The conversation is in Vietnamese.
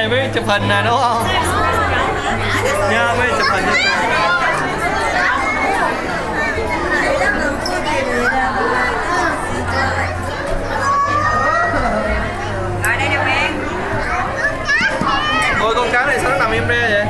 này mới chụp hình nè đúng không? Nha, mới chụp hình cho tôi. Ôi con cá này sao nó nằm im re vậy?